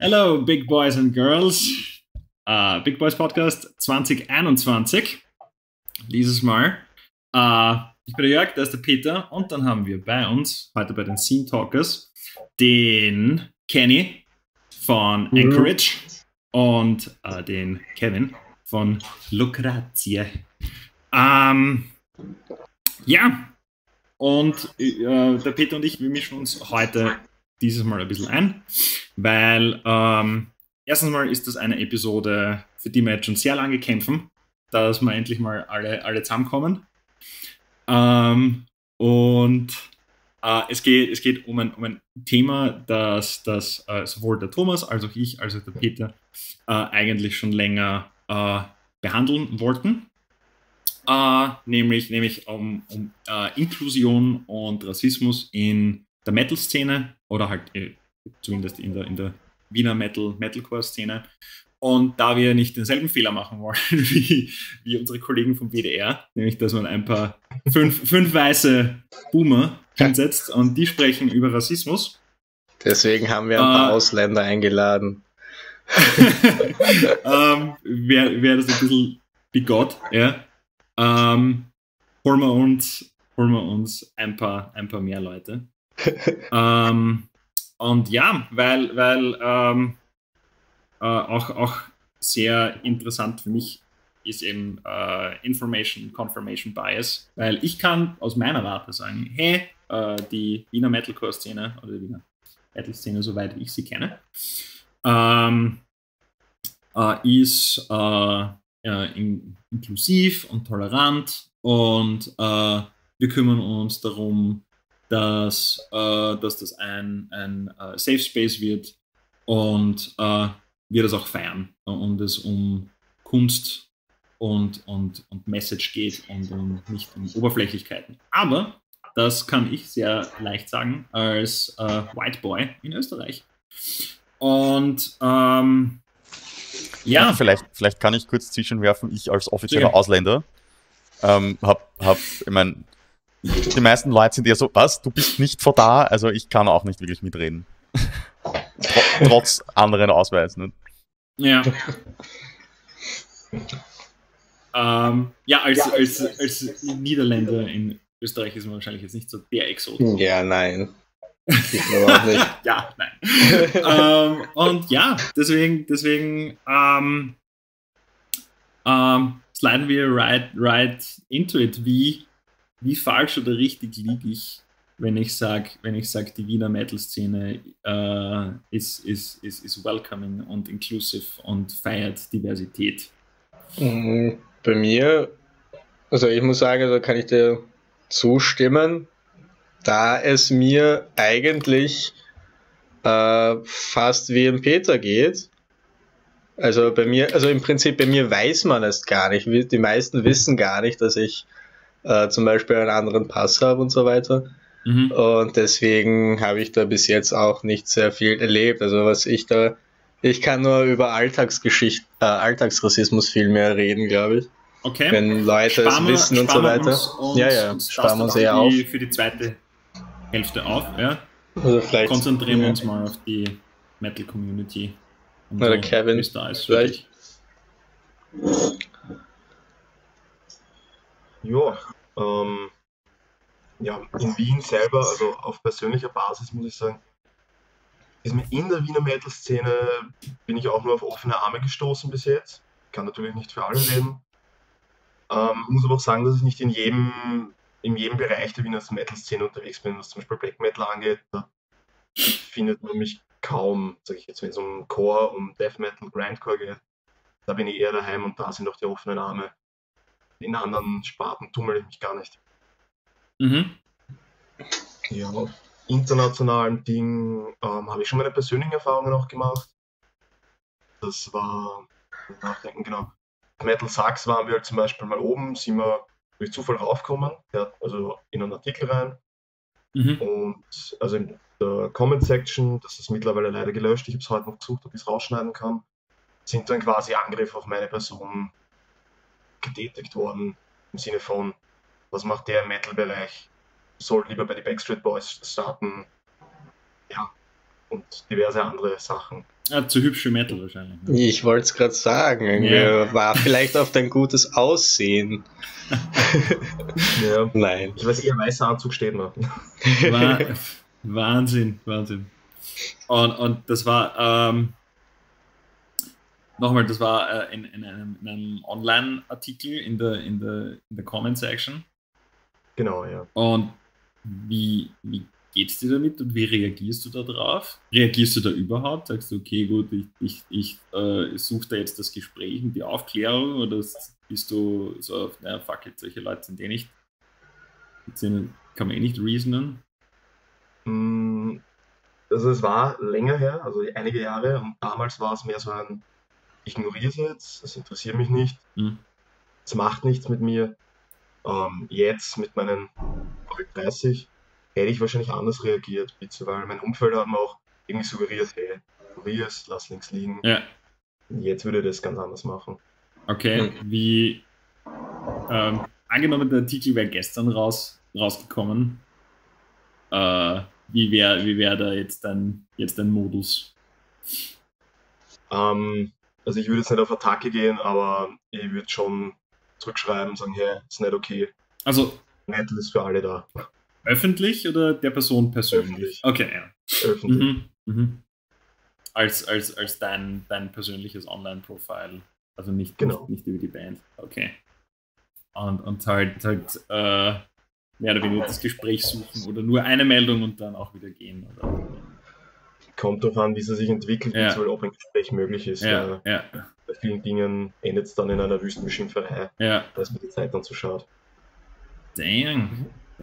Hello, Big Boys and Girls. Big Boys Podcast 2021. Dieses Mal. Ich bin der Jörg, da ist der Peter und dann haben wir bei uns, heute bei den Scene Talkers, den Kenny von Anchorage und den Kevin von Lucratia. Ja, und der Peter und ich, wir mischen uns heute dieses Mal ein bisschen ein, weil erstens mal ist das eine Episode, für die wir jetzt schon sehr lange kämpfen, dass wir endlich mal alle zusammenkommen. Es geht um ein Thema, das sowohl der Thomas als auch ich, als auch der Peter eigentlich schon länger behandeln wollten. Nämlich um Inklusion und Rassismus in der Metal-Szene oder halt zumindest in der Wiener Metalcore-Szene. Und da wir nicht denselben Fehler machen wollen wie unsere Kollegen vom WDR, nämlich dass man ein paar fünf weiße Boomer hinsetzt und die sprechen über Rassismus. Deswegen haben wir ein paar Ausländer eingeladen. Wäre das ein bisschen bigott, ja. Holen wir uns ein paar mehr Leute. Und ja, weil auch sehr interessant für mich ist eben Information Confirmation Bias, weil ich kann aus meiner Warte sagen, hey, die Wiener Metalcore-Szene oder die Wiener Metal-Szene, soweit ich sie kenne, ist inklusiv und tolerant und wir kümmern uns darum, dass das ein Safe Space wird und wir das auch feiern und es um Kunst und Message geht und nicht um Oberflächlichkeiten. Aber das kann ich sehr leicht sagen als White Boy in Österreich. Und ja. Vielleicht kann ich kurz zwischenwerfen, ich als offizieller Ausländer ich meine, die meisten Leute sind eher so, was, du bist nicht von da, also ich kann auch nicht wirklich mitreden. Trotz anderen Ausweisen. Ne? Ja. Als Niederländer in Österreich ist man wahrscheinlich jetzt nicht so der Exot. Ja, nein. Ich glaube auch nicht. Ja, nein. Und ja, deswegen sliden wir right into it. Wie falsch oder richtig liege ich, wenn ich sage, die Wiener Metal-Szene ist welcoming und inclusive und feiert Diversität? Bei mir, also ich muss sagen, da kann ich dir zustimmen, da es mir eigentlich fast wie im Peter geht. Also im Prinzip bei mir weiß man es gar nicht. Die meisten wissen gar nicht, dass ich zum Beispiel einen anderen Pass habe und so weiter. Und deswegen habe ich da bis jetzt auch nicht sehr viel erlebt. Also ich kann nur über Alltagsrassismus viel mehr reden, glaube ich. Okay. Wenn Leute es wissen und so weiter. Sparen wir uns eher auf. Für die zweite Hälfte auf, ja. Also konzentrieren wir uns mal auf die Metal-Community. Oder so, Kevin, da ist vielleicht. Ja, in Wien selber, also auf persönlicher Basis muss ich sagen, ist mir in der Wiener Metal-Szene bin ich auch nur auf offene Arme gestoßen bis jetzt. Kann natürlich nicht für alle reden. Muss aber auch sagen, dass ich nicht in jedem Bereich der Wiener Metal-Szene unterwegs bin, was zum Beispiel Black Metal angeht. Da findet man mich kaum, sage ich jetzt, wenn es um Core, um Death Metal, Grindcore geht. Da bin ich eher daheim und da sind auch die offenen Arme. In anderen Sparten tummel ich mich gar nicht. Ja, auf internationalen Dingen habe ich schon meine persönlichen Erfahrungen auch gemacht. Das war, nachdenken, genau. Metal Sucks waren wir halt zum Beispiel mal oben, sind wir durch Zufall raufgekommen, also in einen Artikel rein. Und also in der Comment Section, das ist mittlerweile leider gelöscht, ich habe es heute noch gesucht, ob ich es rausschneiden kann, sind dann quasi Angriffe auf meine Person getätigt worden, im Sinne von, was macht der im Metal-Bereich, soll lieber bei den Backstreet Boys starten, ja, und diverse andere Sachen. Zu hübsch für Metal wahrscheinlich. Ne? Ich wollte es gerade sagen, war vielleicht auf dein gutes Aussehen. Ja. Nein. Ich weiß, ihr weißer Anzug steht noch. Wahnsinn. Und das war, nochmal, das war in einem Online-Artikel in der Comment-Section. Genau, ja. Und wie geht's dir damit und wie reagierst du da drauf? Reagierst du da überhaupt? Sagst du, okay, gut, ich suche da jetzt das Gespräch und die Aufklärung, oder bist du so, naja, fuck it, solche Leute sind eh nicht, kann man eh nicht reasonen? Also es war länger her, also einige Jahre, und damals war es mehr so ein, ich ignoriere es jetzt, es interessiert mich nicht, es macht nichts mit mir. Jetzt mit meinen 30 hätte ich wahrscheinlich anders reagiert, weil mein Umfeld hat mir auch irgendwie suggeriert, hey, ignoriere es, lass links liegen. Ja. Jetzt würde ich das ganz anders machen. Okay, wie angenommen, der Artikel wäre gestern rausgekommen, wie wär da jetzt dein Modus? Also ich würde jetzt nicht auf Attacke gehen, aber ich würde schon zurückschreiben, sagen, hey, ist nicht okay. Also Metal ist für alle da. Öffentlich oder der Person persönlich? Öffentlich. Okay, ja. Öffentlich. Als dein persönliches Online-Profile, also nicht über die Band. Okay. Und halt mehr oder weniger das Gespräch suchen oder nur eine Meldung und dann auch wieder gehen. Oder? Kommt darauf an, wie es sich entwickelt, ob ein Gespräch möglich ist. Ja. Bei vielen Dingen endet es dann in einer Wüstenbeschimpferei. Ja. Da ist mir die Zeit dann zu schade. Dang.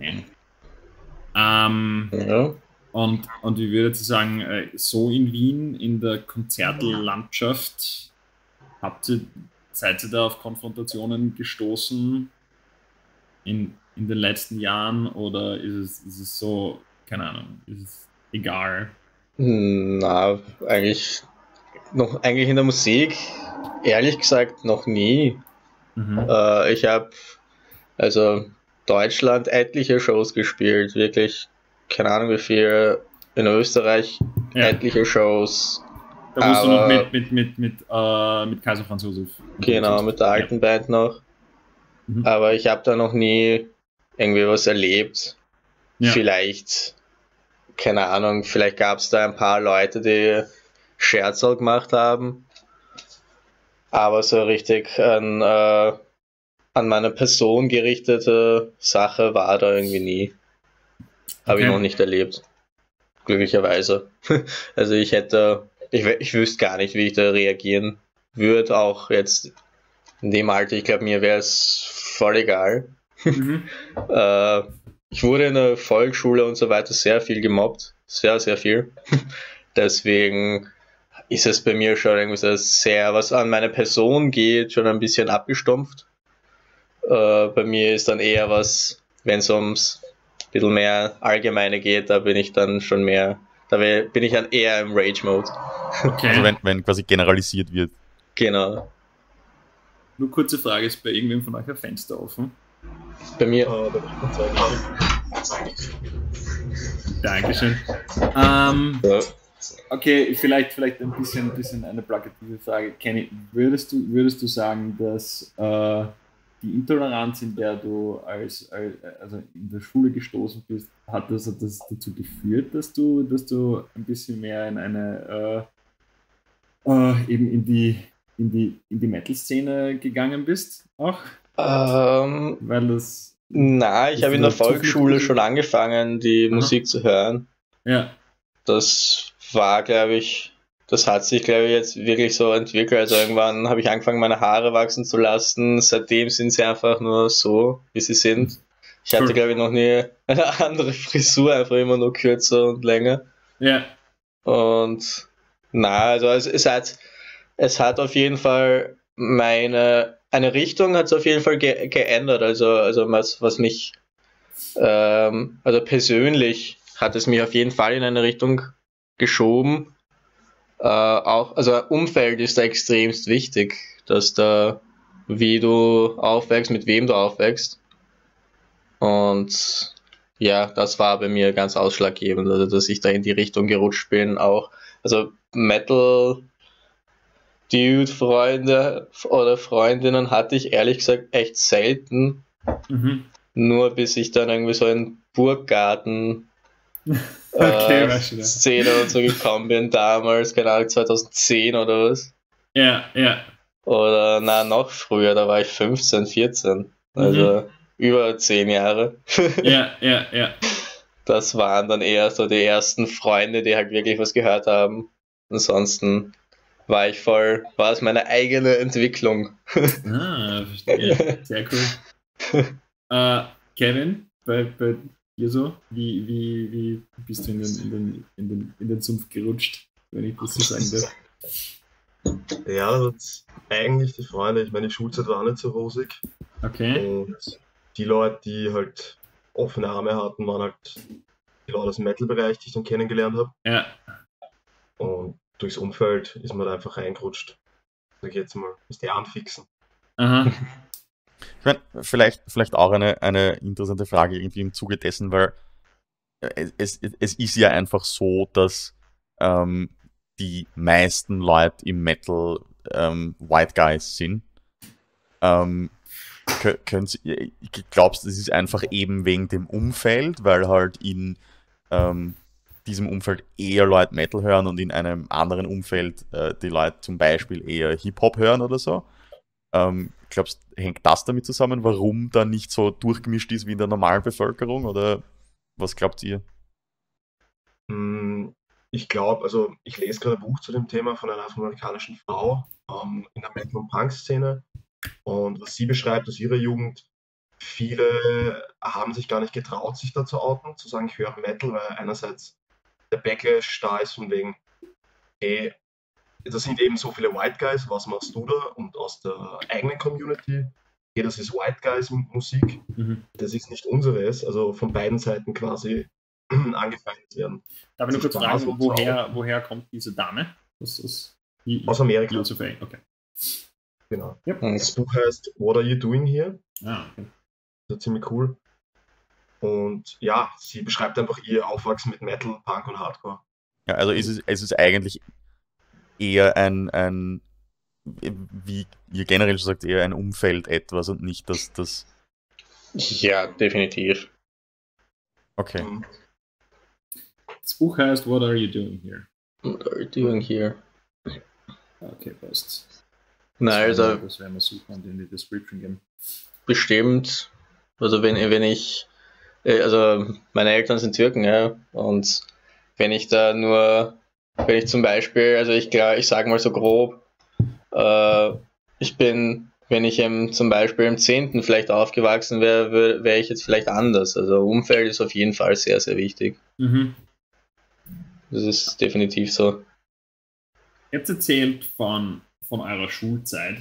Und wie würdet ihr sagen, so in Wien, in der Konzertlandschaft, seid ihr da auf Konfrontationen gestoßen in den letzten Jahren, oder ist es so, keine Ahnung, ist es egal? Na, eigentlich in der Musik, ehrlich gesagt, noch nie. Ich habe Deutschland etliche Shows gespielt, wirklich, keine Ahnung wie viel, in Österreich etliche Shows. Da musst du noch mit Kaiser Franz Josef. Genau, mit der alten Band noch. Aber ich habe da noch nie irgendwie was erlebt. Vielleicht, keine Ahnung, vielleicht gab es da ein paar Leute, die Scherzl gemacht haben. Aber so richtig an meine Person gerichtete Sache war da irgendwie nie. Habe ich noch nicht erlebt. Glücklicherweise. Also ich wüsste gar nicht, wie ich da reagieren würde, auch jetzt in dem Alter. Ich glaube, mir wäre es voll egal. Ich wurde in der Volksschule und so weiter sehr viel gemobbt. Sehr, sehr viel. Deswegen ist es bei mir schon irgendwie so sehr, was an meine Person geht, schon ein bisschen abgestumpft. Bei mir ist dann eher was, wenn es ums ein bisschen mehr Allgemeine geht, da bin ich dann schon mehr, bin ich dann eher im Rage-Mode. Okay. Also wenn quasi generalisiert wird. Genau. Nur kurze Frage, ist bei irgendwem von euch ein Fenster offen? Bei mir. Dankeschön. Okay, vielleicht ein bisschen eine plakative Frage. Kenny, würdest du sagen, dass die Intoleranz, in der du also in der Schule gestoßen bist, hat das dazu geführt, dass du ein bisschen mehr in eine eben in die Metal-Szene gegangen bist auch? Weil das. Na, ich habe in der Volksschule schon angefangen, die Musik zu hören. Ja. Das war, glaube ich, das hat sich, glaube ich, jetzt wirklich so entwickelt. Also irgendwann habe ich angefangen, meine Haare wachsen zu lassen. Seitdem sind sie einfach nur so, wie sie sind. Ich hatte, glaube ich, noch nie eine andere Frisur, einfach immer nur kürzer und länger. Ja. Und also es hat auf jeden Fall eine Richtung hat es auf jeden Fall geändert. Also was mich, also persönlich hat es mich auf jeden Fall in eine Richtung geschoben. Also Umfeld ist da extremst wichtig, dass da, wie du aufwächst, mit wem du aufwächst. Und ja, das war bei mir ganz ausschlaggebend, also dass ich da in die Richtung gerutscht bin auch. Also Metal-Dude-Freunde oder Freundinnen hatte ich ehrlich gesagt echt selten. Nur bis ich dann irgendwie so in Burggarten Szene und so gekommen bin damals, keine Ahnung, 2010 oder was. Ja. Oder noch früher, da war ich 15, 14. Also über 10 Jahre. Ja. Das waren dann eher so die ersten Freunde, die halt wirklich was gehört haben. Ansonsten war es meine eigene Entwicklung. Verstehe. Sehr cool. Kevin, bei dir so? Wie bist du in den Sumpf gerutscht, wenn ich das so sagen darf? Ja, das eigentlich die Freunde. Ich meine, die Schulzeit war nicht so rosig. Okay. Und die Leute, die halt offene Arme hatten, waren halt die Leute aus dem Metal-Bereich, die ich dann kennengelernt habe. Ja. Und durchs Umfeld ist man da einfach reingerutscht. Sag ich jetzt mal, ist die anfixen. Aha. Ich meine, vielleicht auch eine interessante Frage irgendwie im Zuge dessen, weil es ist ja einfach so, dass die meisten Leute im Metal White Guys sind. Glaubst du, das ist einfach eben wegen dem Umfeld, weil halt in diesem Umfeld eher Leute Metal hören und in einem anderen Umfeld die Leute zum Beispiel eher Hip-Hop hören oder so? Glaubst du, hängt das damit zusammen, warum da nicht so durchgemischt ist wie in der normalen Bevölkerung? Oder was glaubt ihr? Ich glaube, also ich lese gerade ein Buch zu dem Thema von einer afroamerikanischen Frau in der Metal- und Punk-Szene. Und was sie beschreibt aus ihrer Jugend, viele haben sich gar nicht getraut, sich da zu outen, zu sagen, ich höre Metal, weil einerseits der Backlash da ist von wegen, hey, das sind eben so viele White Guys, was machst du da? Und aus der eigenen Community, hey, das ist White Guys Musik, das ist nicht unseres, also von beiden Seiten quasi angefeindet werden. Darf ich nur kurz fragen, woher kommt diese Dame? Aus Amerika. Okay. Genau. Yep. Das Buch heißt What Are You Doing Here? Okay. Das ist ziemlich cool. Und ja, sie beschreibt einfach ihr Aufwachsen mit Metal, Punk und Hardcore. Ja, also ist es eigentlich eher ein wie ihr generell schon sagt, eher ein Umfeld etwas und nicht das. Ja, definitiv. Okay. Das Buch heißt What Are You Doing Here? What are you doing here? Okay, passt. Nein, also das werden wir suchen und in die Description geben. Bestimmt. Also wenn ich, also meine Eltern sind Türken, ja, und wenn ich zum Beispiel, also ich sage mal so grob, wenn ich zum Beispiel im 10. vielleicht aufgewachsen wäre, wäre ich jetzt vielleicht anders. Also Umfeld ist auf jeden Fall sehr, sehr wichtig. Das ist definitiv so. Ihr habt erzählt von eurer Schulzeit.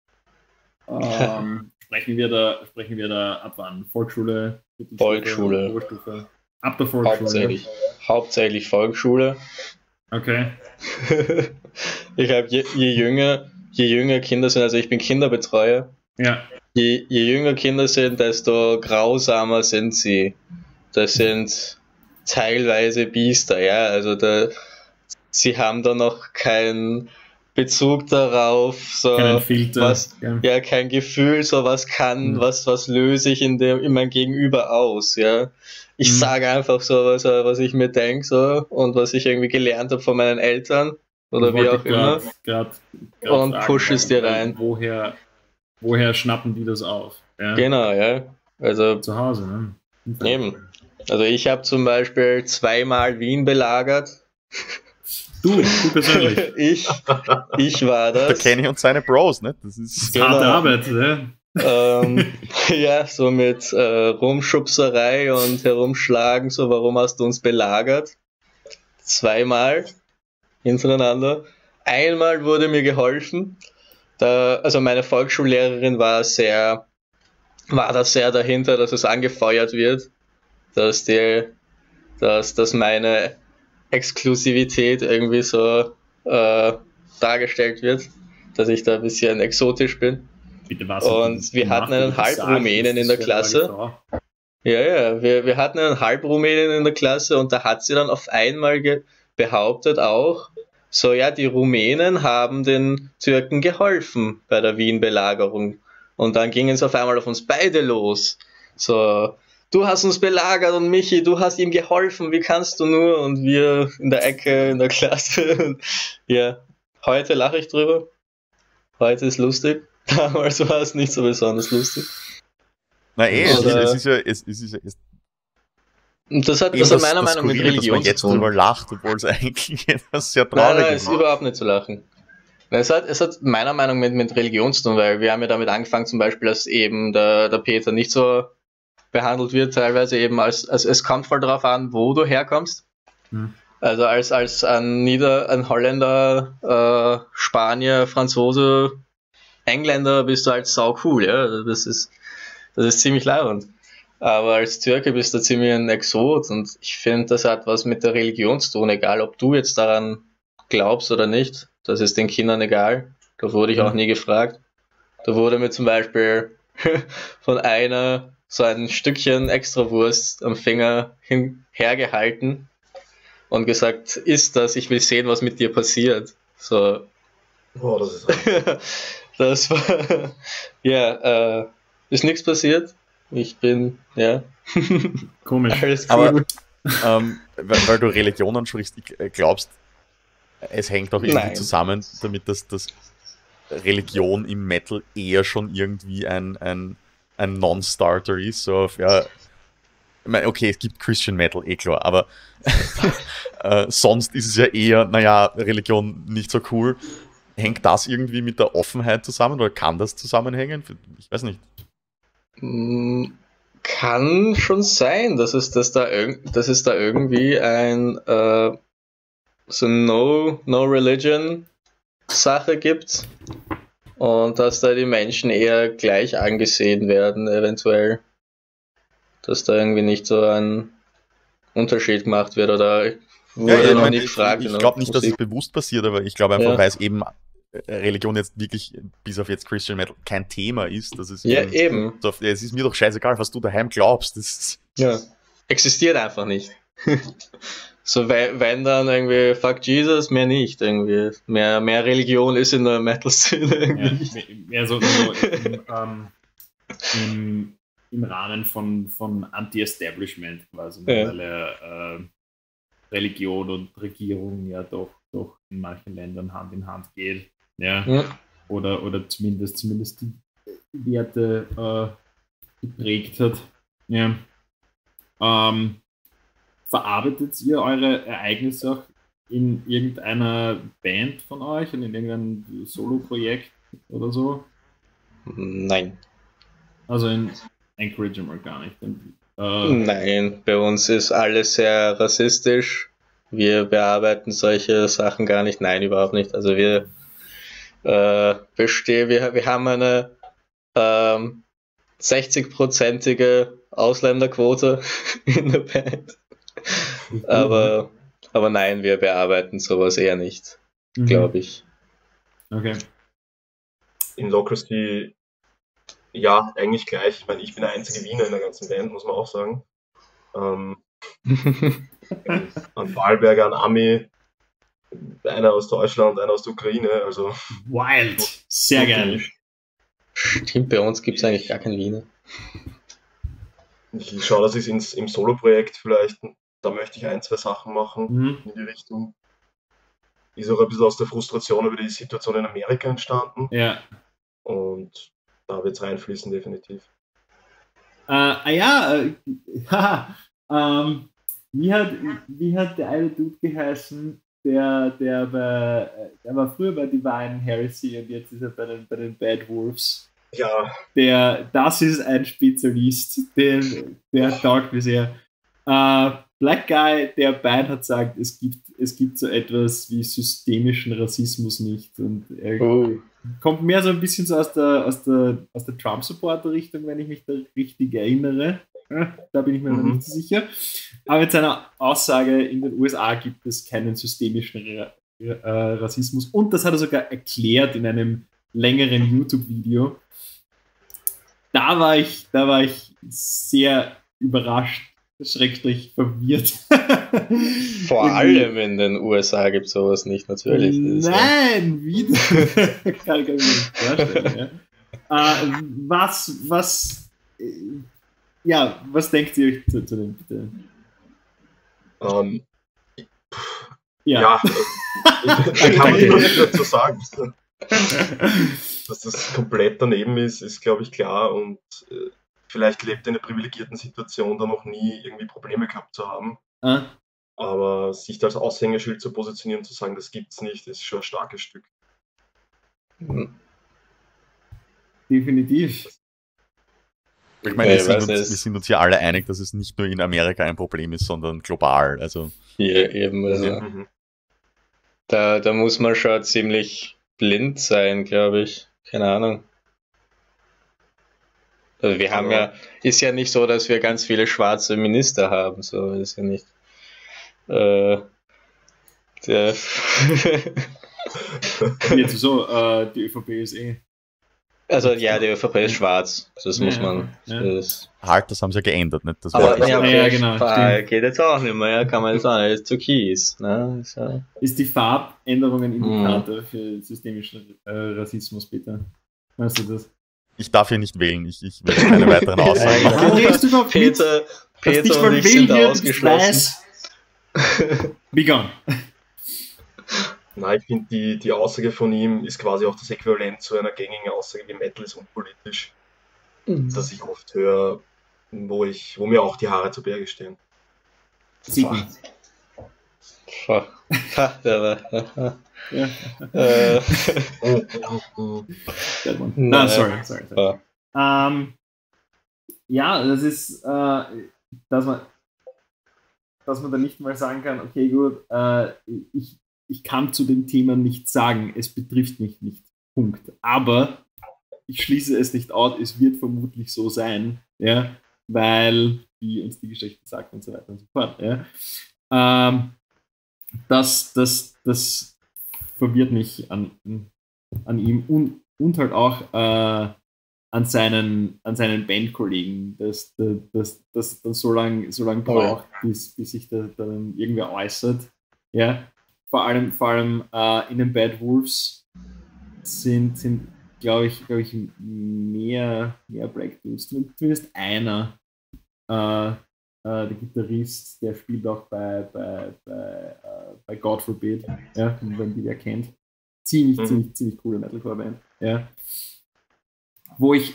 Sprechen wir da ab wann? Volksschule? Volksschule. Oberstufe? Ab der Volksschule? Hauptsächlich Volksschule. Okay. Ich habe je jünger Kinder sind, also ich bin Kinderbetreuer. Ja. Je jünger Kinder sind, desto grausamer sind sie. Das sind teilweise Biester, ja. Also sie haben da noch keinen Bezug darauf, so Filter, kein Gefühl, so was löse ich in meinem Gegenüber aus, ja. Ich sage einfach so, was ich mir denke, so, und was ich irgendwie gelernt habe von meinen Eltern oder wie auch immer. Und pushe es dir rein. Woher schnappen die das auf? Ja? Genau, ja. Also zu Hause, ne? Eben. Also ich habe zum Beispiel 2-mal Wien belagert. Du persönlich. Ich war das. Der Kenny und seine Bros, ne? Das ist harte Arbeit, ne? Ja, so mit Rumschubserei und Herumschlagen, so, warum hast du uns belagert? 2-mal hintereinander. Einmal wurde mir geholfen. Also meine Volksschullehrerin war da sehr dahinter, dass es angefeuert wird, dass meine Exklusivität irgendwie so dargestellt wird, dass ich da ein bisschen exotisch bin. Bitte was? Und wir hatten einen Halbrumänen in der Klasse. Ja, wir hatten einen Halbrumänen in der Klasse und da hat sie dann auf einmal behauptet auch, so, ja, die Rumänen haben den Türken geholfen bei der Wien-Belagerung. Und dann ging es auf einmal auf uns beide los. So, du hast uns belagert und Michi, du hast ihm geholfen, wie kannst du nur? Und wir in der Ecke, in der Klasse. Ja, heute lache ich drüber. Heute ist lustig. Damals war es nicht so besonders lustig. Na es ist ja und das hat meiner Meinung nach mit Religion zu tun. Dass man jetzt drüber lacht, obwohl es eigentlich etwas sehr traurig ist. Nein, ist überhaupt nicht zu lachen. Es hat meiner Meinung nach mit Religion zu tun, weil wir haben ja damit angefangen, zum Beispiel, dass eben der Peter nicht so behandelt wird, teilweise eben als es kommt voll darauf an, wo du herkommst. Also als ein Holländer, Spanier, Franzose, Engländer bist du halt sau cool, ja. Das ist ziemlich leibend. Aber als Türke bist du ziemlich ein Exot und ich finde, das hat was mit der Religion zu tun, egal ob du jetzt daran glaubst oder nicht. Das ist den Kindern egal. Da wurde ich auch nie gefragt. Da wurde mir zum Beispiel von einer so ein Stückchen Extrawurst am Finger hergehalten und gesagt, isst das, ich will sehen, was mit dir passiert. So. Oh, das ist das war, ja, ist nichts passiert. Ich bin, ja. Komisch. Alles cool. Aber, weil du Religion ansprichst, glaubst, es hängt auch irgendwie zusammen damit, dass Religion im Metal eher schon irgendwie ein Non-Starter ist. So auf, ja, ich meine, okay, es gibt Christian Metal, klar, aber sonst ist es ja eher, naja, Religion nicht so cool. Hängt das irgendwie mit der Offenheit zusammen oder kann das zusammenhängen? Ich weiß nicht. Kann schon sein, dass es da irgendwie ein so No-Religion-Sache gibt und dass da die Menschen eher gleich angesehen werden, eventuell. Dass da irgendwie nicht so ein Unterschied gemacht wird oder wurde noch nie gefragt. Ich glaube nicht, dass es bewusst passiert, aber ich glaube einfach, weil es eben Religion jetzt wirklich, bis auf jetzt Christian Metal, kein Thema ist. Das ist eben. So, es ist mir doch scheißegal, was du daheim glaubst. Existiert einfach nicht. So, wenn dann irgendwie fuck Jesus, mehr nicht irgendwie. Mehr Religion ist in der Metal-Szene. Ja, mehr so im Rahmen von Anti-Establishment quasi, weil Religion und Regierung ja doch in manchen Ländern Hand in Hand geht. Ja. Oder zumindest die Werte geprägt hat. Ja. Verarbeitet ihr eure Ereignisse auch in irgendeiner Band von euch und in irgendeinem Solo-Projekt oder so? Nein. Also in Anchorage mal gar nicht. Nein, bei uns ist alles sehr rassistisch. Wir bearbeiten solche Sachen gar nicht. Nein, überhaupt nicht. Also wir haben eine 60-prozentige Ausländerquote in der Band. Aber nein, wir bearbeiten sowas eher nicht, glaube ich. Okay. In Locracy, ja, eigentlich gleich. Ich meine, ich bin der einzige Wiener in der ganzen Band, muss man auch sagen. An Wahlberger, an Ami, einer aus Deutschland, einer aus der Ukraine, also. Wild! Sehr geil. Stimmt, bei uns gibt es eigentlich gar keinen Wiener. Ich schaue, dass ich im Solo-Projekt vielleicht, da möchte ich 1, 2 Sachen machen in die Richtung. Ist auch ein bisschen aus der Frustration über die Situation in Amerika entstanden. Ja. Und da wird es reinfließen, definitiv. Wie hat der eine Dude geheißen, der war früher bei Divine Heresy und jetzt ist er bei den Bad Wolves. Ja. Das ist ein Spezialist, der taugt mir sehr. Black Guy, der Bein hat gesagt, es gibt so etwas wie systemischen Rassismus nicht. Und er kommt mehr so ein bisschen so aus der Trump-Supporter-Richtung, wenn ich mich da richtig erinnere. Da bin ich mir noch nicht so sicher. Aber mit seiner Aussage, in den USA gibt es keinen systemischen Rassismus. Und das hat er sogar erklärt in einem längeren YouTube-Video. Da war ich sehr überrascht, schrägstrich verwirrt. Vor allem in den USA gibt es sowas nicht, natürlich. Nein, wie? Kann ich mir nicht vorstellen. Ja. Was denkt ihr euch zu dem, bitte? Ich kann nicht dazu sagen. Dass das komplett daneben ist, glaube ich, klar. Und vielleicht lebt er in einer privilegierten Situation, da noch nie irgendwie Probleme gehabt zu haben. Aber sich da als Aushängeschild zu positionieren und zu sagen, das gibt's nicht, ist schon ein starkes Stück. Definitiv. Ich meine, wir sind uns ja alle einig, dass es nicht nur in Amerika ein Problem ist, sondern global. Also. Ja, eben. Also. Da muss man schon ziemlich blind sein, glaube ich. Keine Ahnung. Also wir haben ist ja nicht so, dass wir ganz viele schwarze Minister haben, so ist ja nicht. Jetzt so, die ÖVP ist Also ja, die ÖVP ist schwarz. Das muss man. Das haben sie ja geändert, nicht? Das aber genau. Geht jetzt auch nicht mehr, kann man jetzt auch nicht. Ist türkis. Ne? Ist die Farbänderung ein Indikator für systemischen Rassismus, bitte? Weißt du das? Ich darf hier nicht wählen, ich werde keine weiteren Aussagen machen. Peter und ich sind ausgeschlossen. Begun. Nein, ich finde, die Aussage von ihm ist quasi auch das Äquivalent zu einer gängigen Aussage wie Metal ist unpolitisch. Das ich oft höre, wo mir auch die Haare zu Berge stehen. Sorry. Ja, das ist, dass man da nicht mal sagen kann, okay, gut, ich kann zu dem Thema nichts sagen, es betrifft mich nicht, Punkt. Aber ich schließe es nicht aus, es wird vermutlich so sein, ja, weil, wie uns die Geschichte sagt und so weiter und so fort, ja. Das verwirrt mich an ihm und halt auch an seinen Bandkollegen, dass das dann so lang braucht, bis sich da dann irgendwer äußert. Ja? Vor allem in den Bad Wolves sind glaube ich, mehr Breakthroughs. Zumindest einer, der Gitarrist, der spielt auch bei God Forbid, ja, wenn die wer kennt. Ziemlich coole Metalcore-Band. Ja. Wo ich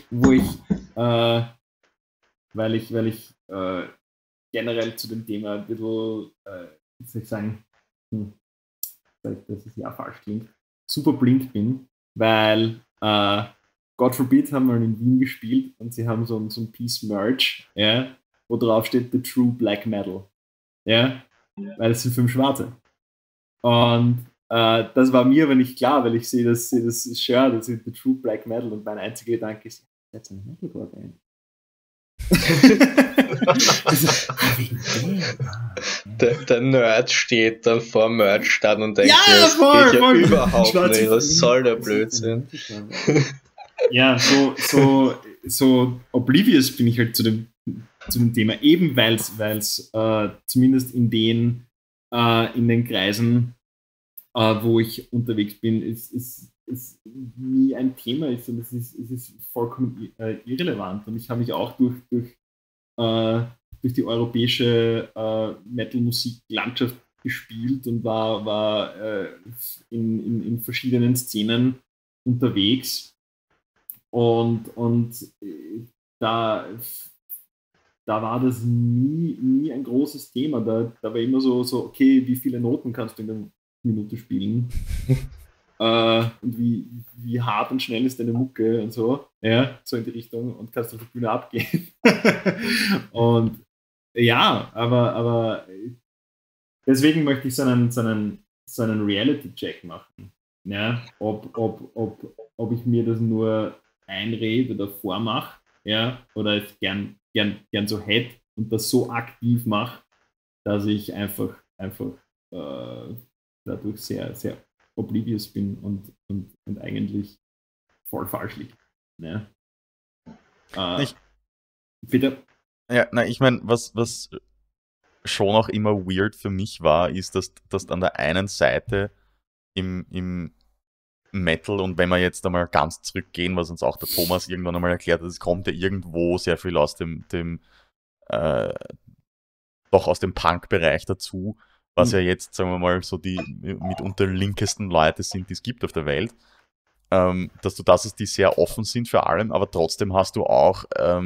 weil ich generell zu dem Thema ein bisschen, wie soll ich sagen, dass es ja falsch klingt, super blind bin, weil God Forbid haben mal in Wien gespielt und sie haben so ein Piece Merch, ja, wo drauf steht The True Black Metal. Ja, weil es sind 5 Schwarze. Und das war mir aber nicht klar, weil ich sehe das Shirt, das ist The True Black Metal und mein einziger Gedanke ist, das ist eine Metalcore-Band. Der Nerd steht dann vor Merch-Stand und denkt, das geht ja überhaupt nicht, was soll der Blödsinn? Ja, so oblivious bin ich halt zu dem Thema, eben weil es zumindest in den Kreisen, wo ich unterwegs bin, ist nie ein Thema ist und es ist vollkommen irrelevant. Und ich habe mich auch durch die europäische Metal-Musik-Landschaft gespielt und war in verschiedenen Szenen unterwegs. Und da war das nie ein großes Thema. Da war immer so, okay, wie viele Noten kannst du in der Minute spielen? Und wie hart und schnell ist deine Mucke und so, ja, so in die Richtung und kannst auf die Bühne abgehen. Und ja, aber deswegen möchte ich so einen Reality-Check machen, ja, ob ich mir das nur einrede oder vormache, ja, oder es gern so hätte und das so aktiv mache, dass ich einfach dadurch sehr, sehr oblivious bin und eigentlich voll falsch liegt. Ne? Bitte? Ja, ich meine, was schon auch immer weird für mich war, ist, dass an der einen Seite im Metal, und wenn wir jetzt einmal ganz zurückgehen, was uns auch der Thomas irgendwann einmal erklärt hat, es kommt ja irgendwo sehr viel aus dem doch aus dem Punk-Bereich dazu, was ja jetzt, sagen wir mal, so die mitunter linkesten Leute sind, die es gibt auf der Welt. Dass du das ist, die sehr offen sind für allem, aber trotzdem hast du auch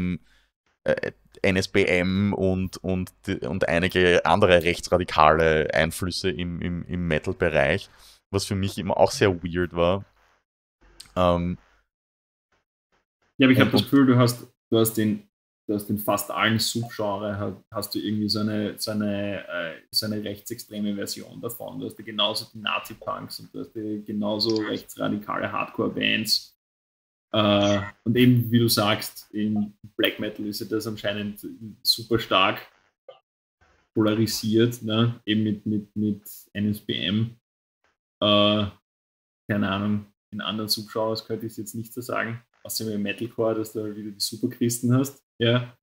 NSBM und einige andere rechtsradikale Einflüsse im Metal-Bereich, was für mich immer auch sehr weird war. Ja, aber ich habe das Gefühl, du hast in fast allen Subgenres hast du irgendwie so eine rechtsextreme Version davon. Du hast ja genauso die Nazi-Punks und du hast ja genauso rechtsradikale Hardcore-Bands. Und eben, wie du sagst, im Black Metal ist ja das anscheinend super stark polarisiert, ne? Eben mit NSBM. Keine Ahnung, in anderen Subgenres könnte ich es jetzt nicht so sagen, außer im Metalcore, dass du wieder die Superchristen hast. Ja.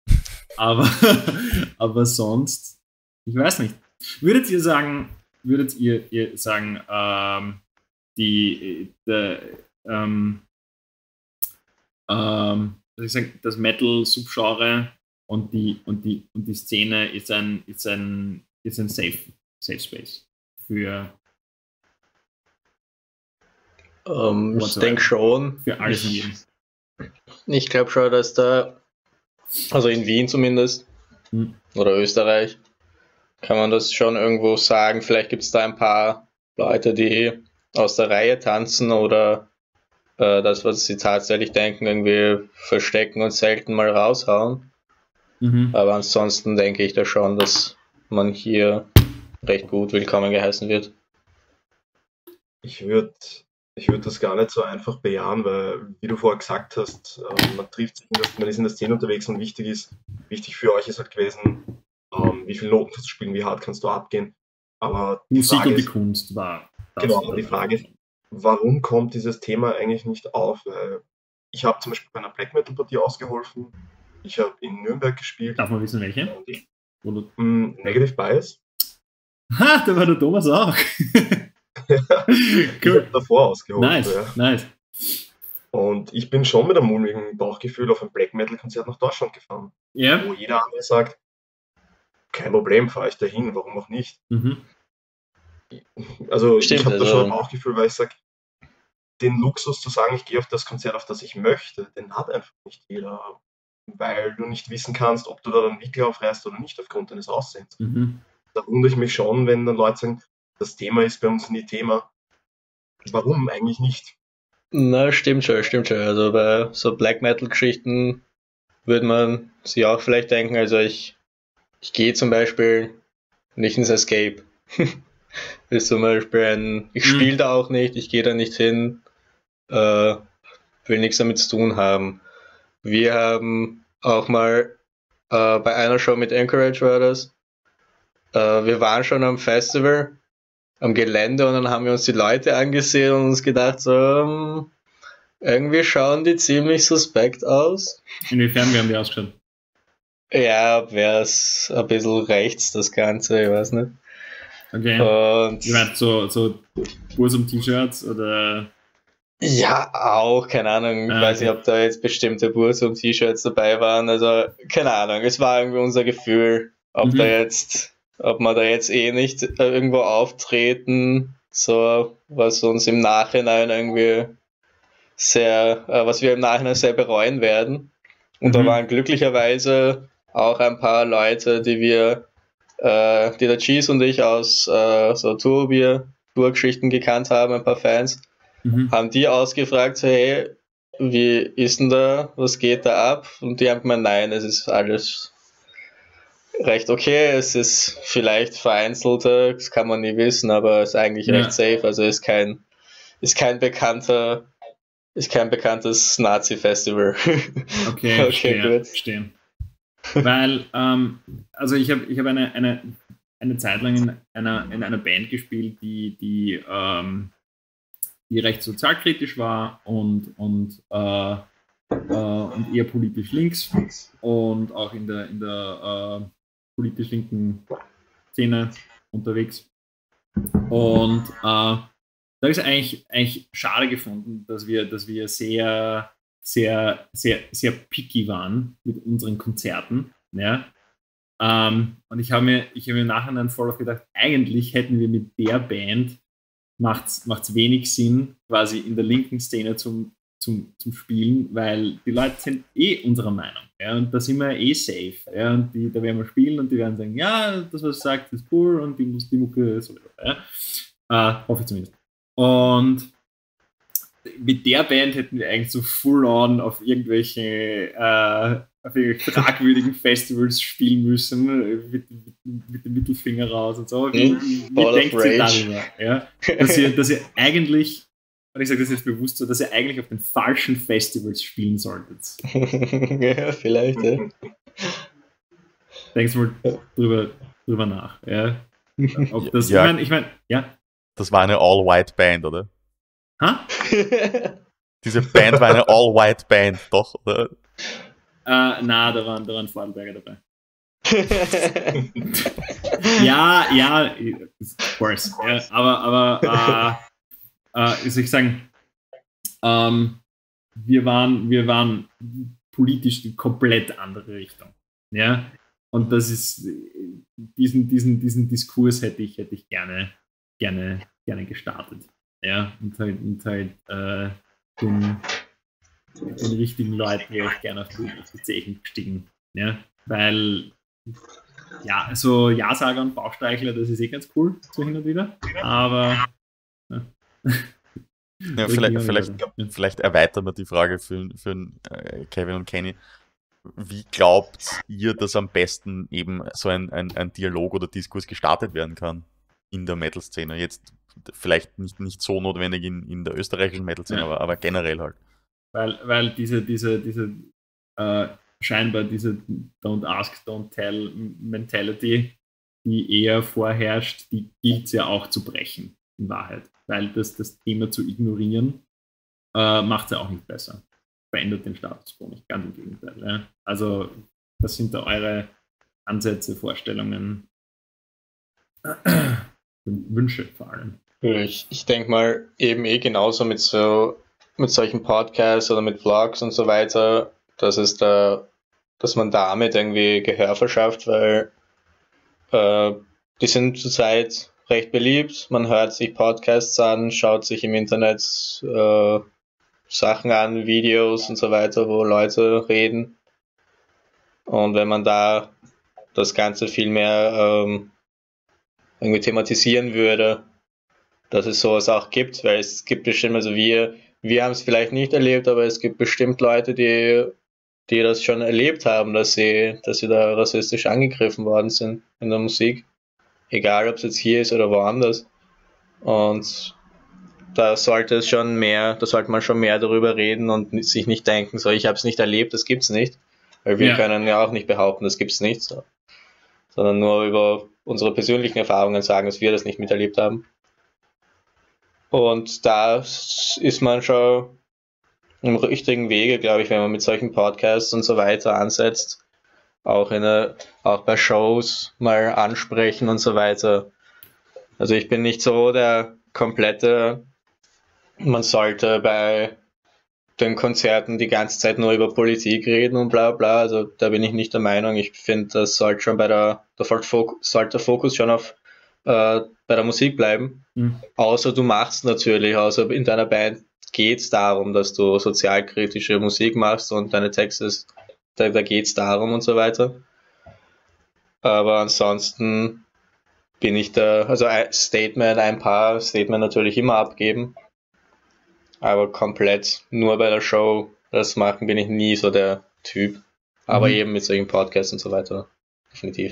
Aber sonst, ich weiß nicht. Würdet ihr sagen, das Metal-Subgenre und die Szene ist ein Safe Space für ich denke schon. Für alles und jeden. Ich glaube schon, dass da, also in Wien zumindest, oder Österreich, kann man das schon irgendwo sagen. Vielleicht gibt es da ein paar Leute, die aus der Reihe tanzen oder das, was sie tatsächlich denken, irgendwie verstecken und selten mal raushauen. Aber ansonsten denke ich da schon, dass man hier recht gut willkommen geheißen wird. Ich würde das gar nicht so einfach bejahen, weil, wie du vorher gesagt hast, man trifft sich, man ist in der Szene unterwegs und wichtig für euch ist halt gewesen, wie viele Noten kannst du spielen, wie hart kannst du abgehen. Aber die Musik und die Kunst war. Genau, aber die Frage ist, warum kommt dieses Thema eigentlich nicht auf? Weil ich habe zum Beispiel bei einer Black Metal Partie ausgeholfen. Ich habe in Nürnberg gespielt. Darf man wissen, welche? Negative Bias. Ha, da war der Thomas auch. Cool. Ich habe davor ausgeholfen. Nice. Und ich bin schon mit einem mulmigen Bauchgefühl auf ein Black Metal Konzert nach Deutschland gefahren. Yeah. Wo jeder andere sagt, kein Problem, fahre ich dahin, warum auch nicht. Also ich habe da schon ein Bauchgefühl, weil ich sage, den Luxus zu sagen, ich gehe auf das Konzert, auf das ich möchte, den hat einfach nicht jeder, weil du nicht wissen kannst, ob du da dann Wickel aufreißt oder nicht aufgrund deines Aussehens. Da wundere ich mich schon, wenn dann Leute sagen, das Thema ist bei uns nie Thema. Warum eigentlich nicht? Na, stimmt schon. Also bei so Black Metal Geschichten würde man sich auch vielleicht denken, also ich gehe zum Beispiel nicht ins Escape. Ist zum Beispiel ich spiele da auch nicht, ich gehe da nicht hin, will nichts damit zu tun haben. Wir haben auch mal bei einer Show mit Anchorage war das, wir waren schon am Festival, am Gelände, und dann haben wir uns die Leute angesehen und uns gedacht, so irgendwie schauen die ziemlich suspekt aus. Inwiefern haben die ausgeschaut? Ja, wäre es ein bisschen rechts, das Ganze, ich weiß nicht. Okay. Und ich meine, so Bursum-T-Shirts oder? Ja, auch, keine Ahnung. Ich weiß nicht, ob da jetzt bestimmte Bursum-T-Shirts dabei waren. Also, keine Ahnung. Es war irgendwie unser Gefühl, ob wir da jetzt nicht irgendwo auftreten, so, was uns im Nachhinein irgendwie was wir im Nachhinein sehr bereuen werden. Und da waren glücklicherweise auch ein paar Leute, die der Cheese und ich aus so Tourgeschichten gekannt haben, ein paar Fans, haben die ausgefragt, so, hey, wie ist denn da, was geht da ab? Und die haben gemeint, nein, es ist alles recht okay, es ist vielleicht vereinzelt, das kann man nie wissen, aber es ist eigentlich recht safe, also ist kein bekanntes Nazi-Festival. Okay, verstehe. Weil, also ich habe eine Zeit lang in einer Band gespielt, die recht sozialkritisch war und eher politisch links und auch in der politisch linken Szene unterwegs. Und da habe ich es eigentlich schade gefunden, dass wir sehr, sehr, sehr, sehr picky waren mit unseren Konzerten. Ja? Und ich habe mir im Nachhinein voll auf gedacht, eigentlich hätten wir mit der Band macht's wenig Sinn, quasi in der linken Szene zum Spielen, weil die Leute sind unserer Meinung. Ja, und da sind wir safe. Ja, und da werden wir spielen und die werden sagen, ja, das, was du sagst, ist cool und die Mucke sowieso. Ja. Hoffe ich zumindest. Und mit der Band hätten wir eigentlich so full-on auf irgendwelche fragwürdigen Festivals spielen müssen, mit dem Mittelfinger raus und so. Wie denkt ihr darüber? Ja? Dass ihr eigentlich, und ich sage das jetzt bewusst so, dass ihr eigentlich auf den falschen Festivals spielen solltet. Ja, vielleicht, ja. Denkst mal drüber nach. Ja? Ob das, ja. Ich meine, ja. Das war eine All-White-Band, oder? Ha? Diese Band war eine All-White-Band, doch, oder? Na, da waren Vorarlberger dabei. ja, of course. Ja, aber wie soll ich sagen, wir waren politisch die komplett andere Richtung. Ja? Und das ist diesen Diskurs hätte ich gerne gestartet. Ja, und halt den richtigen Leuten wäre ich gerne auf die Zechen gestiegen. Ja, weil so Ja-Sager und Bauchsteichler, das ist ganz cool, so hin und wieder. Aber ja, vielleicht erweitern wir die Frage für Kevin und Kenny. Wie glaubt ihr, dass am besten eben so ein Dialog oder Diskurs gestartet werden kann in der Metal-Szene? Jetzt vielleicht nicht so notwendig in der österreichischen Metal-Szene, aber generell halt. Weil diese scheinbar diese Don't Ask, Don't Tell Mentality, die eher vorherrscht, die gilt es ja auch zu brechen, in Wahrheit. Weil das Thema zu ignorieren, macht es ja auch nicht besser. Verändert den Status quo nicht, ganz im Gegenteil. Ja? Also, was sind da eure Ansätze, Vorstellungen, Wünsche vor allem? Ich denke mal, eben genauso mit solchen Podcasts oder mit Vlogs und so weiter, dass man damit irgendwie Gehör verschafft, weil die sind zurzeit recht beliebt. Man hört sich Podcasts an, schaut sich im Internet Sachen an, Videos und so weiter, wo Leute reden. Und wenn man da das Ganze viel mehr irgendwie thematisieren würde, dass es sowas auch gibt, weil es gibt bestimmt, also wir haben es vielleicht nicht erlebt, aber es gibt bestimmt Leute, die das schon erlebt haben, dass sie da rassistisch angegriffen worden sind in der Musik. Egal, ob es jetzt hier ist oder woanders. Und da sollte man schon mehr darüber reden und sich nicht denken, so, ich habe es nicht erlebt, das gibt's nicht. Weil wir können ja auch nicht behaupten, das gibt's nicht. So. Sondern nur über unsere persönlichen Erfahrungen sagen, dass wir das nicht miterlebt haben. Und da ist man schon im richtigen Wege, glaube ich, wenn man mit solchen Podcasts und so weiter ansetzt. Auch bei Shows mal ansprechen und so weiter. Also ich bin nicht so der komplette, man sollte bei den Konzerten die ganze Zeit nur über Politik reden und bla bla. Also da bin ich nicht der Meinung. Ich finde, das sollte schon der Fokus schon auf bei der Musik bleiben. Außer du machst natürlich, außer in deiner Band geht es darum, dass du sozialkritische Musik machst und deine Texte, da geht es darum und so weiter. Aber ansonsten bin ich also ein paar Statement natürlich immer abgeben. Aber komplett nur bei der Show das machen bin ich nie so der Typ. Aber eben mit solchen Podcasts und so weiter. Definitiv.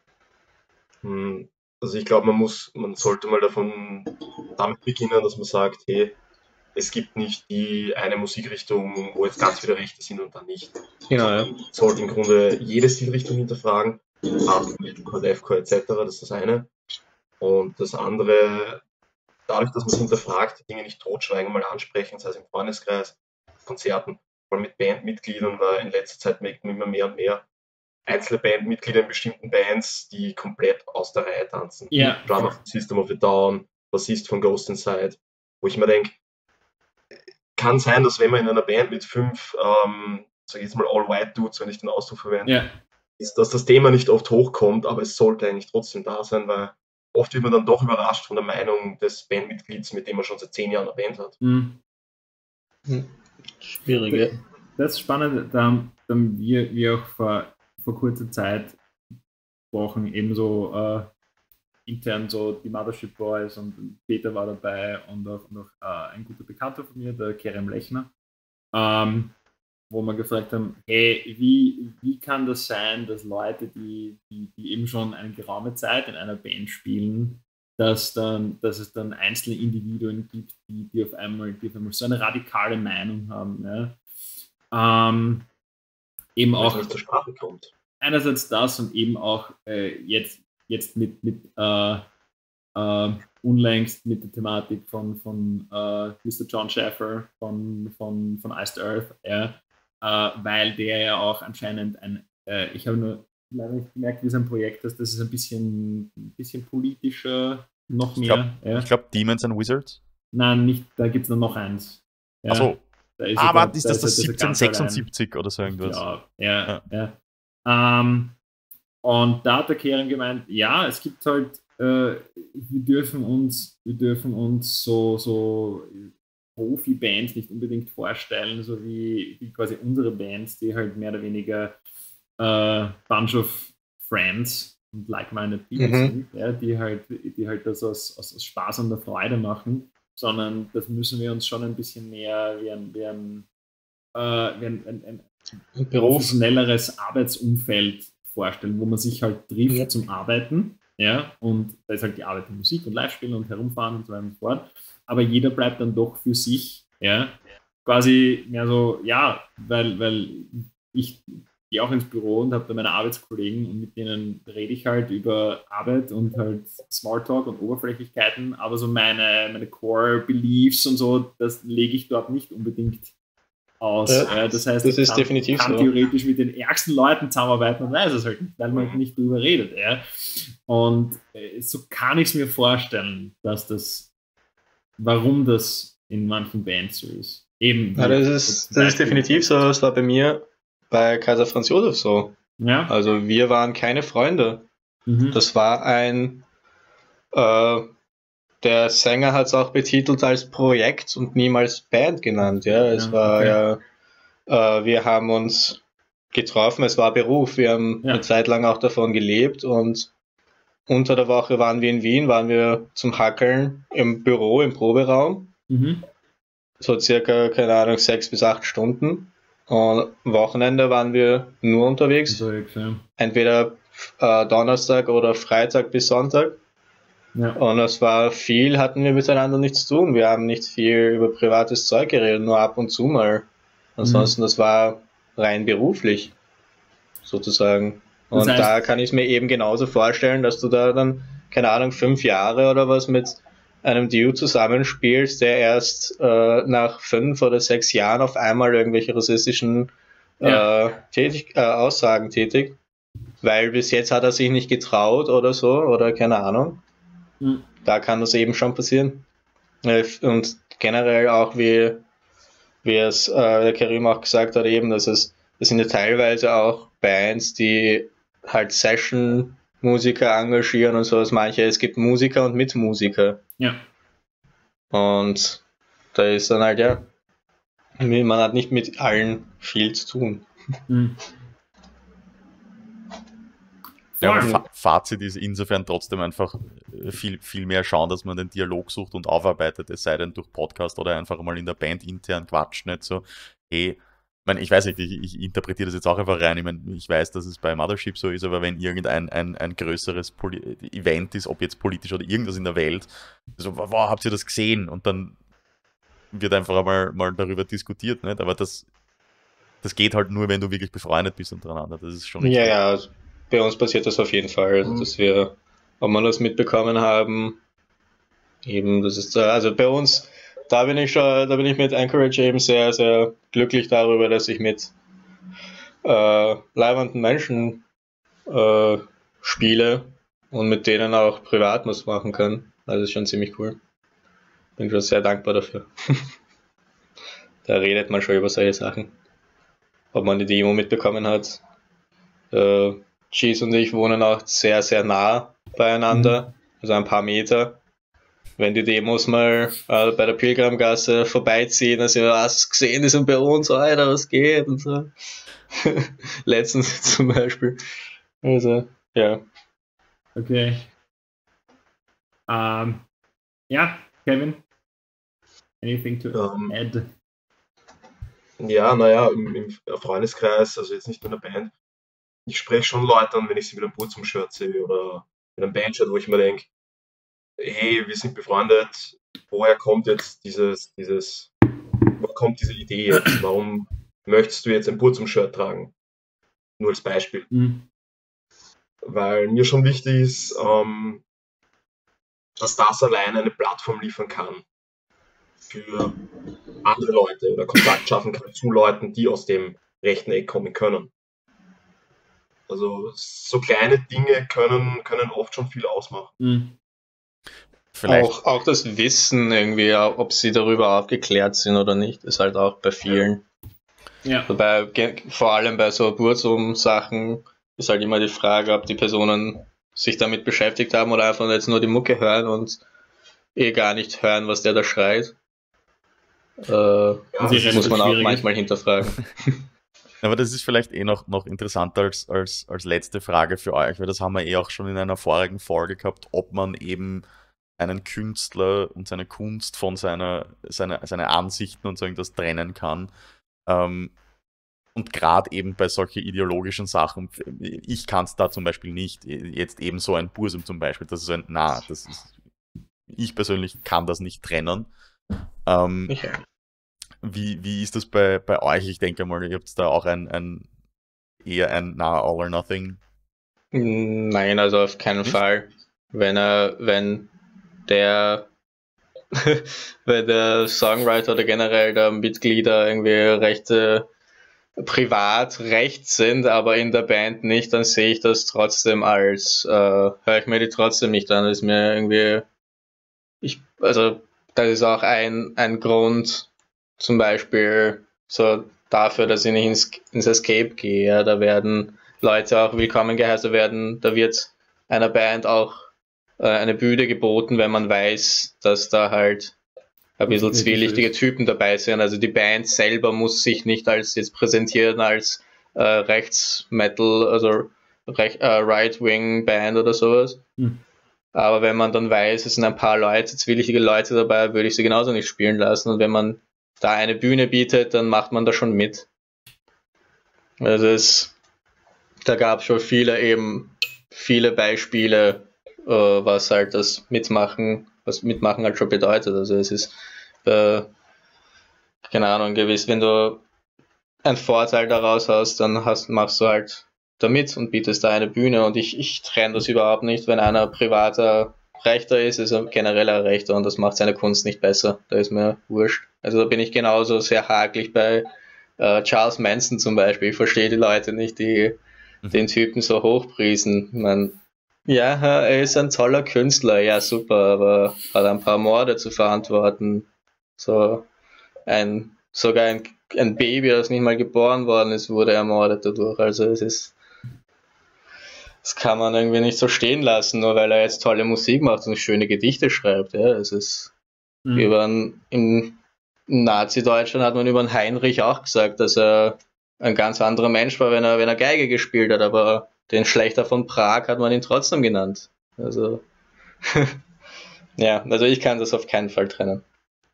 Also ich glaube, man sollte mal damit beginnen, dass man sagt, hey, es gibt nicht die eine Musikrichtung, wo jetzt ganz viele Rechte sind und dann nicht. Genau, ja. Man sollte im Grunde jede Stilrichtung hinterfragen, Metalcore, Deathcore etc., das ist das eine. Und das andere, dadurch, dass man es hinterfragt, die Dinge nicht totschweigen, mal ansprechen, sei es im Freundeskreis, Konzerten, vor allem mit Bandmitgliedern, weil in letzter Zeit merkt man immer mehr und mehr, einzelne Bandmitglieder in bestimmten Bands, die komplett aus der Reihe tanzen. Ja. Drummer von System of a Down, Bassist von Ghost Inside, wo ich mir denke, kann sein, dass wenn man in einer Band mit 5, sag ich jetzt mal All-White-Dudes, wenn ich den Ausdruck verwende, ist, dass das Thema nicht oft hochkommt, aber es sollte eigentlich trotzdem da sein, weil oft wird man dann doch überrascht von der Meinung des Bandmitglieds, mit dem man schon seit 10 Jahren eine Band hat. Schwierig, ja. Das ist spannend, da haben wir auch vor kurzer Zeit gesprochen, ebenso intern so die Mothership Boys, und Peter war dabei und auch ein guter Bekannter von mir, der Kerem Lechner, wo wir gefragt haben, hey, wie kann das sein, dass Leute, die eben schon eine geraume Zeit in einer Band spielen, dass es dann einzelne Individuen gibt, die auf einmal so eine radikale Meinung haben. Ja? Eben auch zur Sprache kommt. Einerseits das und eben auch jetzt mit unlängst mit der Thematik von Mr. John Schaffer von Iced Earth, weil der ja auch anscheinend ich habe nur leider nicht gemerkt, wie sein Projekt ist, das ist ein bisschen politischer, noch mehr. Ich glaube Demons and Wizards? Nein, nicht, da gibt es noch eins. Ja. Achso. Aber ist das 1776 oder so irgendwas? Ja. Und da hat der Keren gemeint, ja, es gibt halt, wir dürfen uns so Profi-Bands nicht unbedingt vorstellen, so wie quasi unsere Bands, die halt mehr oder weniger bunch of friends und like-minded people sind, ja, die halt das aus Spaß und der Freude machen, sondern das müssen wir uns schon ein bisschen mehr wie ein professionelleres Arbeitsumfeld vorstellen, wo man sich halt trifft zum Arbeiten, ja, und da ist halt die Arbeit in Musik und Live-Spielen und herumfahren und so weiter und so fort, aber jeder bleibt dann doch für sich, ja, quasi mehr so, ja, weil ich gehe auch ins Büro und habe da meine Arbeitskollegen und mit denen rede ich halt über Arbeit und halt Smalltalk und Oberflächlichkeiten, aber so meine Core-Beliefs und so, das lege ich dort nicht unbedingt aus. Ja, das heißt, das ist ich definitiv kann so. Theoretisch mit den ärgsten Leuten zusammenarbeiten und weiß es halt nicht, weil man halt nicht drüber redet. Ja. Und so kann ich es mir vorstellen, warum das in manchen Bands so ist. Eben. Ja, das ist definitiv so. Das war bei mir bei Kaiser Franz Josef so. Ja. Also wir waren keine Freunde. Das war der Sänger hat es auch betitelt als Projekt und niemals Band genannt. Ja, es war wir haben uns getroffen, es war Beruf. Wir haben eine Zeit lang auch davon gelebt und unter der Woche waren wir in Wien, waren wir zum Hackeln im Büro, im Proberaum. So circa, keine Ahnung, 6 bis 8 Stunden. Und am Wochenende waren wir nur unterwegs. Entweder Donnerstag oder Freitag bis Sonntag. Ja. Und es war viel, hatten wir miteinander nichts zu tun. Wir haben nicht viel über privates Zeug geredet, nur ab und zu mal. Ansonsten, das war rein beruflich, sozusagen. Und das heißt, da kann ich es mir eben genauso vorstellen, dass du da dann, keine Ahnung, 5 Jahre oder was mit einem Dude zusammenspielst, der erst nach 5 oder 6 Jahren auf einmal irgendwelche rassistischen Aussagen tätigt, weil bis jetzt hat er sich nicht getraut oder so, oder keine Ahnung. Da kann das eben schon passieren. Und generell auch, wie es der Karim auch gesagt hat, eben, dass das sind ja teilweise auch Bands, die halt Session-Musiker engagieren und sowas. Es gibt Musiker und Mitmusiker. Ja. Und da ist dann halt, man hat nicht mit allen viel zu tun. Ja, aber Fazit ist insofern trotzdem einfach viel mehr schauen, dass man den Dialog sucht und aufarbeitet, es sei denn durch Podcast oder einfach mal in der Band intern quatscht, nicht so, hey, ich weiß nicht, ich interpretiere das jetzt auch einfach rein, ich weiß, dass es bei Mothership so ist, aber wenn irgendein ein größeres Event ist, ob jetzt politisch oder irgendwas in der Welt, so, wow, habt ihr das gesehen? Und dann wird einfach mal darüber diskutiert, nicht? Aber das geht halt nur, wenn du wirklich befreundet bist untereinander, das ist schon richtig. Ja, bei uns passiert das auf jeden Fall, dass wir, ob wir das mitbekommen haben, eben, das ist, also bei uns, da bin ich mit Anchorage eben sehr, sehr glücklich darüber, dass ich mit leibenden Menschen Spiele und mit denen auch privat was machen kann. Also ist schon ziemlich cool. Bin schon sehr dankbar dafür. Da redet man schon über solche Sachen. Ob man die Demo mitbekommen hat. Cheese und ich wohnen auch sehr, sehr nah beieinander. Also ein paar Meter. Wenn die Demos mal bei der Pilgrimgasse vorbeiziehen, also hast gesehen, die sind bei uns, Alter, was geht und so. Letztens zum Beispiel. Also, ja. Okay. Ja, Kevin, anything to add? Ja, naja, im Freundeskreis, also jetzt nicht nur in der Band, ich spreche schon Leute an, wenn ich sie mit einem Burzum-Shirt sehe oder mit einem Bandshirt, wo ich mir denke, hey, wir sind befreundet, woher kommt jetzt woher kommt diese Idee jetzt? Warum möchtest du jetzt ein Burzum-Shirt tragen? Nur als Beispiel. Weil mir schon wichtig ist, dass das alleine eine Plattform liefern kann für andere Leute oder Kontakt schaffen kann zu Leuten, die aus dem rechten Eck kommen können. Also so kleine Dinge können oft schon viel ausmachen. Auch das Wissen irgendwie, ob sie darüber aufgeklärt sind oder nicht, ist halt auch bei vielen. Ja. Vor allem bei so Burzum-Sachen ist halt immer die Frage, ob die Personen sich damit beschäftigt haben oder einfach jetzt nur die Mucke hören und gar nicht hören, was der da schreit. Das muss man auch manchmal hinterfragen. Aber das ist vielleicht noch interessanter als letzte Frage für euch, weil das haben wir auch schon in einer vorigen Folge gehabt, ob man eben einen Künstler und seine Kunst von seine Ansichten und so irgendwas trennen kann. Und gerade eben bei solchen ideologischen Sachen, ich kann es da zum Beispiel nicht, jetzt eben so ein Bursum zum Beispiel, das ist ich persönlich kann das nicht trennen. Wie ist das bei euch? Ich denke mal, ihr habt da auch eher ein All or Nothing. Nein, also auf keinen Fall. Wenn der Songwriter oder generell der Mitglieder irgendwie privat rechts sind, aber in der Band nicht, dann sehe ich das trotzdem höre ich mir die trotzdem nicht an. Das ist mir irgendwie, also das ist auch ein Grund, zum Beispiel so dafür, dass ich nicht ins Escape gehe. Ja, da werden Leute auch willkommen geheißen, da wird einer Band auch eine Bühne geboten, wenn man weiß, dass da halt ein bisschen zwielichtige Typen dabei sind. Also die Band selber muss sich nicht als jetzt präsentieren als Rechts-Metal, also Right-Wing-Band oder sowas. Aber wenn man dann weiß, es sind ein paar zwielichtige Leute dabei, würde ich sie genauso nicht spielen lassen. Und wenn man da eine Bühne bietet, dann macht man da schon mit. Also da gab es schon viele Beispiele, was halt das Mitmachen halt schon bedeutet. Also es ist, keine Ahnung, gewiss, wenn du einen Vorteil daraus hast, dann machst du halt damit und bietest da eine Bühne. Und ich trenne das überhaupt nicht, wenn einer privater Rechter ist er genereller Rechter und das macht seine Kunst nicht besser. Da ist mir wurscht. Also da bin ich genauso sehr hakelig bei Charles Manson zum Beispiel. Ich verstehe die Leute nicht, die den Typen so hochpriesen. Ja, er ist ein toller Künstler, ja super, aber hat ein paar Morde zu verantworten. Sogar ein Baby, das nicht mal geboren worden ist, wurde ermordet dadurch. Also das kann man irgendwie nicht so stehen lassen, nur weil er jetzt tolle Musik macht und schöne Gedichte schreibt. Ja, es ist in Nazi-Deutschland hat man über den Heinrich auch gesagt, dass er ein ganz anderer Mensch war, wenn er Geige gespielt hat, aber den Schlächter von Prag hat man ihn trotzdem genannt. Also ja, also ich kann das auf keinen Fall trennen.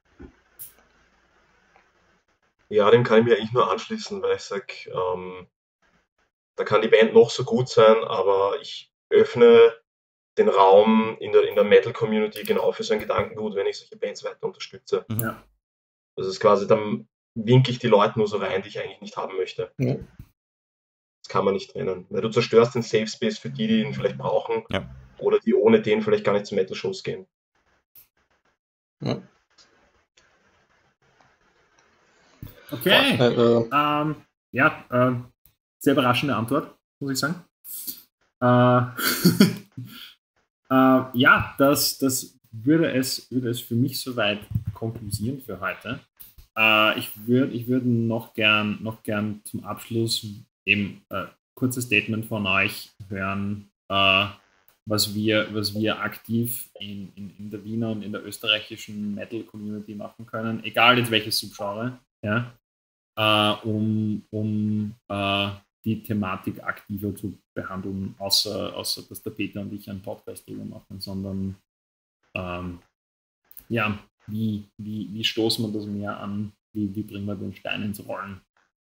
Ja, dem kann ich mir eigentlich nur anschließen, weil ich sage, da kann die Band noch so gut sein, aber ich öffne den Raum in der Metal-Community genau für so ein Gedankengut, wenn ich solche Bands weiter unterstütze. Ja. Das ist quasi, dann winke ich die Leute nur so rein, die ich eigentlich nicht haben möchte. Ja. Das kann man nicht trennen. Weil du zerstörst den Safe Space für die ihn vielleicht brauchen oder die ohne den vielleicht gar nicht zu Metal-Shows gehen. Ja. Okay. Sehr überraschende Antwort, muss ich sagen. Ja, das würde es für mich soweit konklusieren für heute. Ich würde noch gern zum Abschluss eben kurzes Statement von euch hören, was wir aktiv in der Wiener und in der österreichischen Metal-Community machen können, egal jetzt welches Subgenre, ja, um die Thematik aktiver zu behandeln, außer dass der Peter und ich einen Podcast drüber machen, sondern ja, wie stoßen wir das mehr an? Wie bringen wir den Stein ins Rollen?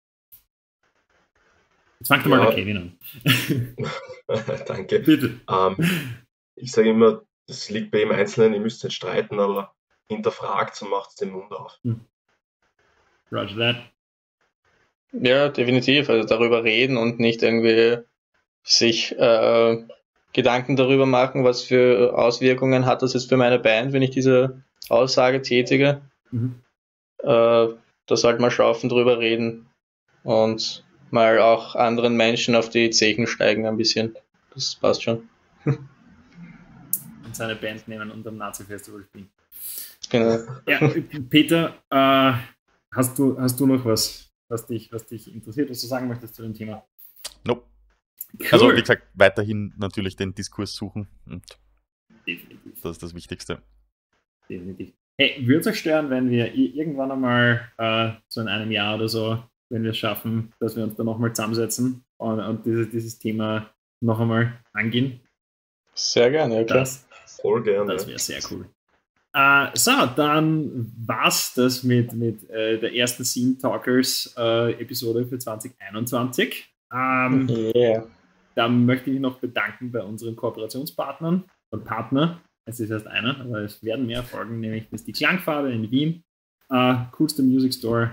Jetzt fangt mal der Kevin an. Danke. Bitte. Ich sage immer, das liegt bei jedem Einzelnen, ihr müsst nicht streiten, aber hinterfragt und macht den Mund auf. Roger that. Ja, definitiv. Also darüber reden und nicht irgendwie sich Gedanken darüber machen, was für Auswirkungen hat das jetzt für meine Band, wenn ich diese Aussage tätige. Da sollte man scharfen drüber reden und mal auch anderen Menschen auf die Zehen steigen ein bisschen. Das passt schon. Und seine Band nehmen und am Nazi-Festival spielen. Genau. Ja, Peter, hast du noch was dich interessiert, was du sagen möchtest zu dem Thema? Nope. Cool. Also wie gesagt, weiterhin natürlich den Diskurs suchen. Und definitiv. das ist das Wichtigste. Definitiv. Hey, würde es euch stören, wenn wir irgendwann einmal so in einem Jahr oder so, wenn wir es schaffen, dass wir uns da nochmal zusammensetzen und dieses Thema noch einmal angehen? Sehr gerne, ja klar. Voll gerne. Das wäre sehr cool. So, dann war's das mit der ersten Scene Talkers Episode für 2021. Yeah. Da möchte ich mich noch bedanken bei unseren Kooperationspartnern und Partner. Es ist erst einer, aber es werden mehr folgen, nämlich das ist die Klangfarbe in Wien. Coolste Music Store.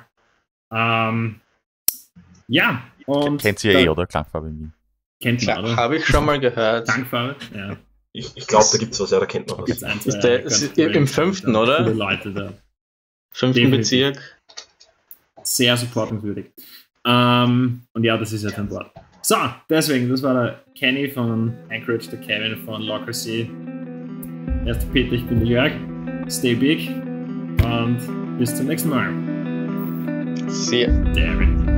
Ja, und kennt ihr ja oder? Klangfarbe in Wien. Kennt man, oder? Habe ich schon mal gehört. Klangfarbe, ja. Ich glaube, da gibt es was, ja, da kennt man was. Gibt's ein, Ist zwei, der im 5., oder? Coole Leute da. 5. Definitiv. Bezirk. Sehr supportenswürdig. Und ja, das ist jetzt an Bord. So, deswegen, das war der Kenny von Anchorage, der Kevin von Locker C. Er ist der Peter, ich bin der Jörg. Stay big und bis zum nächsten Mal. See ya. David.